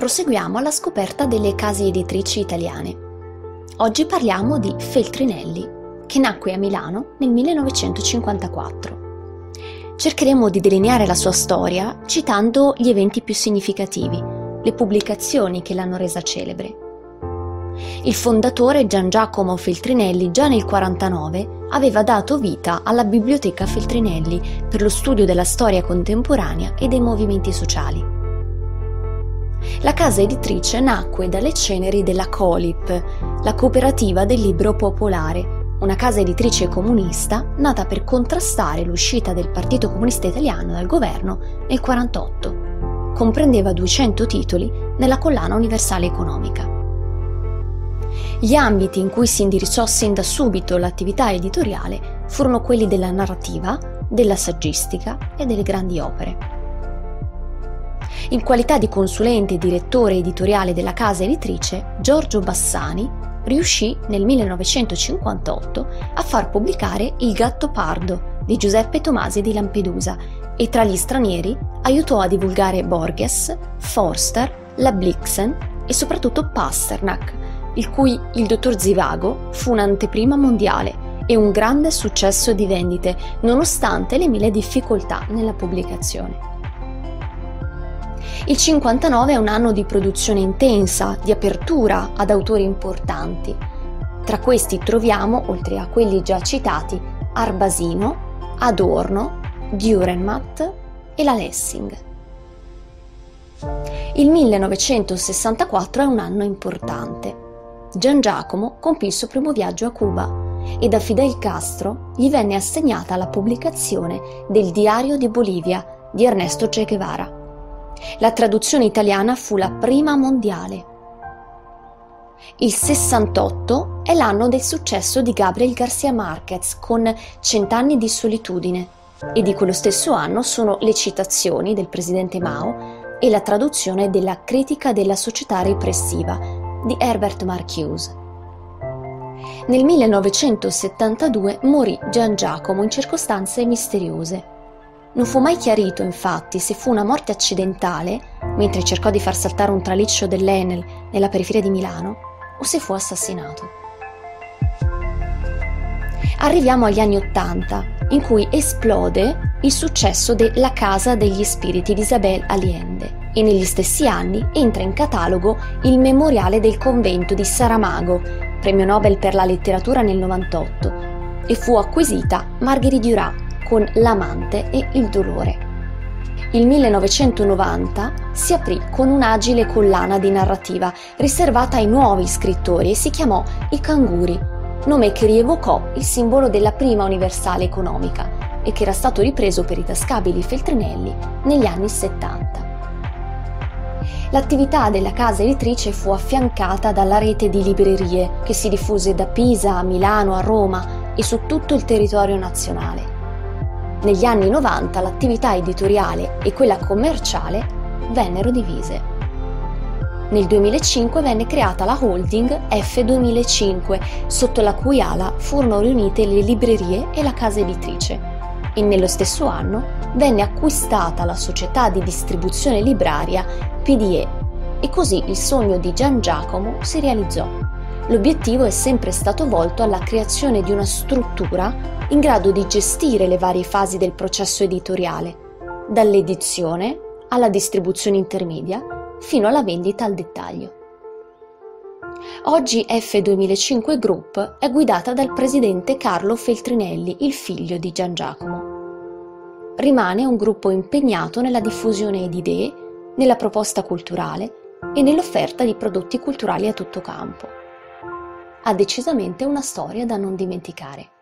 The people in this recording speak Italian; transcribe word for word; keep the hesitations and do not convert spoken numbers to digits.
proseguiamo alla scoperta delle case editrici italiane. Oggi parliamo di Feltrinelli, che nacque a Milano nel millenovecentocinquantaquattro. Cercheremo di delineare la sua storia citando gli eventi più significativi, le pubblicazioni che l'hanno resa celebre. Il fondatore Gian Giacomo Feltrinelli già nel millenovecentoquarantanove aveva dato vita alla Biblioteca Feltrinelli per lo studio della storia contemporanea e dei movimenti sociali. La casa editrice nacque dalle ceneri della Coop, la cooperativa del libro popolare, una casa editrice comunista nata per contrastare l'uscita del Partito Comunista Italiano dal governo nel millenovecentoquarantotto. Comprendeva duecento titoli nella collana universale economica. Gli ambiti in cui si indirizzò sin da subito l'attività editoriale furono quelli della narrativa, della saggistica e delle grandi opere. In qualità di consulente e direttore editoriale della casa editrice, Giorgio Bassani riuscì nel millenovecentocinquantotto a far pubblicare Il Gattopardo di Giuseppe Tomasi di Lampedusa e tra gli stranieri aiutò a divulgare Borges, Forster, la Blixen e soprattutto Pasternak, il cui Il Dottor Zivago fu un'anteprima mondiale e un grande successo di vendite, nonostante le mille difficoltà nella pubblicazione. Il cinquantanove è un anno di produzione intensa, di apertura ad autori importanti. Tra questi troviamo, oltre a quelli già citati, Arbasino, Adorno, Dürrenmatt e la Lessing. Il millenovecentosessantaquattro è un anno importante. Gian Giacomo compì il suo primo viaggio a Cuba e da Fidel Castro gli venne assegnata la pubblicazione del Diario di Bolivia di Ernesto Che Guevara. La traduzione italiana fu la prima mondiale. Il sessantotto è l'anno del successo di Gabriel García Márquez con Cent'anni di solitudine e di quello stesso anno sono le citazioni del presidente Mao e la traduzione della Critica della società repressiva di Herbert Marcuse. Nel millenovecentosettantadue morì Gian Giacomo in circostanze misteriose. Non fu mai chiarito, infatti, se fu una morte accidentale, mentre cercò di far saltare un traliccio dell'Enel nella periferia di Milano, o se fu assassinato. Arriviamo agli anni Ottanta, in cui esplode il successo de La Casa degli Spiriti di Isabel Allende e negli stessi anni entra in catalogo il Memoriale del convento di Saramago, premio Nobel per la letteratura nel novantotto, e fu acquisita Marguerite Duras con L'amante e il dolore. Il millenovecentonovanta si aprì con un'agile collana di narrativa riservata ai nuovi scrittori e si chiamò I Canguri, nome che rievocò il simbolo della prima universale economica e che era stato ripreso per i tascabili Feltrinelli negli anni settanta. L'attività della casa editrice fu affiancata dalla rete di librerie che si diffuse da Pisa a Milano a Roma e su tutto il territorio nazionale. Negli anni novanta l'attività editoriale e quella commerciale vennero divise. Nel duemilacinque venne creata la holding F duemilacinque, sotto la cui ala furono riunite le librerie e la casa editrice, e nello stesso anno venne acquistata la società di distribuzione libraria P D E, e così il sogno di Gian Giacomo si realizzò. L'obiettivo è sempre stato volto alla creazione di una struttura in grado di gestire le varie fasi del processo editoriale, dall'edizione alla distribuzione intermedia fino alla vendita al dettaglio. Oggi F duemilacinque Group è guidata dal presidente Carlo Feltrinelli, il figlio di Gian Giacomo. Rimane un gruppo impegnato nella diffusione di idee, nella proposta culturale e nell'offerta di prodotti culturali a tutto campo. Ha decisamente una storia da non dimenticare.